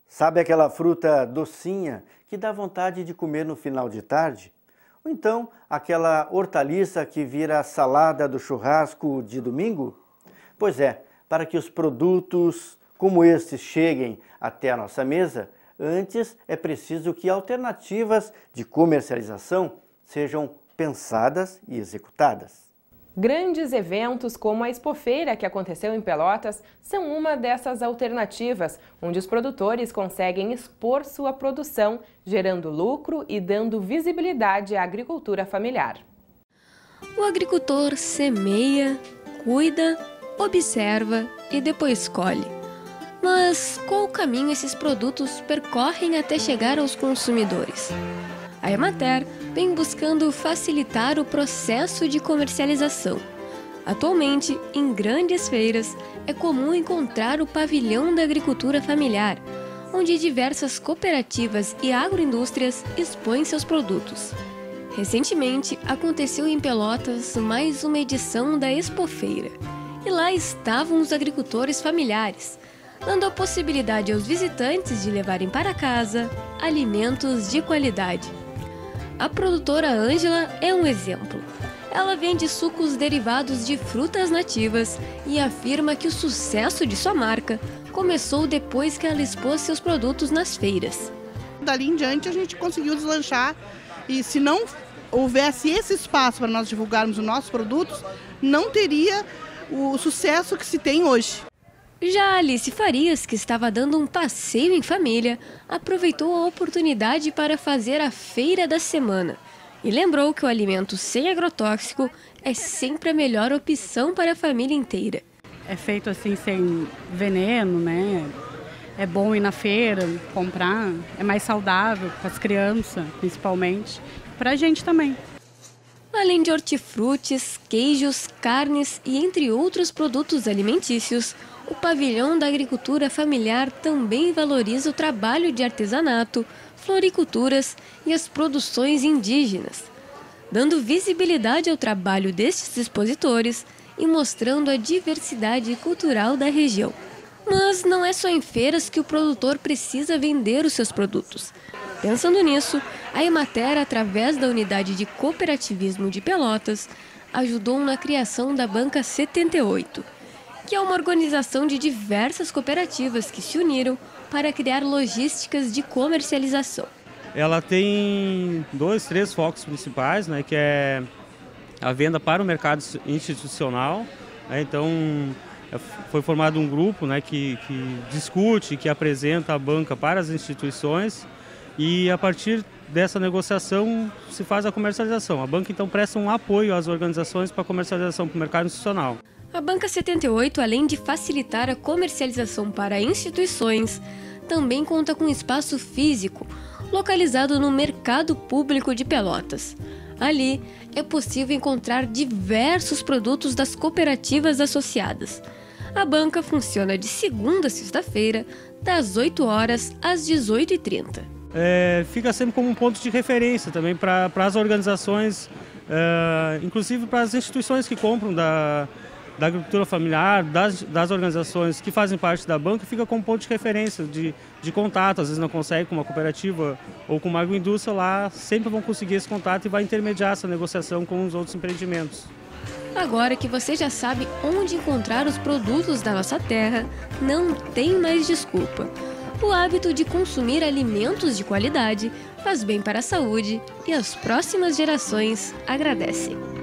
Sabe aquela fruta docinha que dá vontade de comer no final de tarde? Ou então aquela hortaliça que vira a salada do churrasco de domingo? Pois é, para que os produtos como estes cheguem até a nossa mesa, antes é preciso que alternativas de comercialização sejam pensadas e executadas. Grandes eventos como a Expofeira, que aconteceu em Pelotas, são uma dessas alternativas, onde os produtores conseguem expor sua produção, gerando lucro e dando visibilidade à agricultura familiar. O agricultor semeia, cuida, observa e depois colhe. Mas qual caminho esses produtos percorrem até chegar aos consumidores? A Emater vem buscando facilitar o processo de comercialização. Atualmente, em grandes feiras, é comum encontrar o pavilhão da agricultura familiar, onde diversas cooperativas e agroindústrias expõem seus produtos. Recentemente, aconteceu em Pelotas mais uma edição da Expofeira, e lá estavam os agricultores familiares, dando a possibilidade aos visitantes de levarem para casa alimentos de qualidade. A produtora Ângela é um exemplo. Ela vende sucos derivados de frutas nativas e afirma que o sucesso de sua marca começou depois que ela expôs seus produtos nas feiras. Dali em diante a gente conseguiu deslanchar e se não houvesse esse espaço para nós divulgarmos os nossos produtos, não teria o sucesso que se tem hoje. Já a Alice Farias, que estava dando um passeio em família, aproveitou a oportunidade para fazer a feira da semana e lembrou que o alimento sem agrotóxico é sempre a melhor opção para a família inteira. É feito assim sem veneno, né? É bom ir na feira, comprar, é mais saudável para as crianças, principalmente, para a gente também. Além de hortifrutis, queijos, carnes e entre outros produtos alimentícios, o pavilhão da agricultura familiar também valoriza o trabalho de artesanato, floriculturas e as produções indígenas, dando visibilidade ao trabalho destes expositores e mostrando a diversidade cultural da região. Mas não é só em feiras que o produtor precisa vender os seus produtos. Pensando nisso, a Emater, através da Unidade de Cooperativismo de Pelotas, ajudou na criação da Banca 78, que é uma organização de diversas cooperativas que se uniram para criar logísticas de comercialização. Ela tem 3 focos principais, né, que é a venda para o mercado institucional, né, então foi formado um grupo, né, que discute, que apresenta a banca para as instituições e a partir dessa negociação se faz a comercialização. A banca então presta um apoio às organizações para a comercialização para o mercado institucional. A Banca 78, além de facilitar a comercialização para instituições, também conta com espaço físico, localizado no Mercado Público de Pelotas. Ali é possível encontrar diversos produtos das cooperativas associadas. A banca funciona de segunda a sexta-feira, das 8 horas às 18h30. Fica sempre como um ponto de referência também para as organizações, inclusive para as instituições que compram da agricultura familiar, das organizações que fazem parte da banca, fica como ponto de referência, de contato. Às vezes não consegue com uma cooperativa ou com uma agroindústria, lá sempre vão conseguir esse contato e vai intermediar essa negociação com os outros empreendimentos. Agora que você já sabe onde encontrar os produtos da nossa terra, não tem mais desculpa. O hábito de consumir alimentos de qualidade faz bem para a saúde e as próximas gerações agradecem.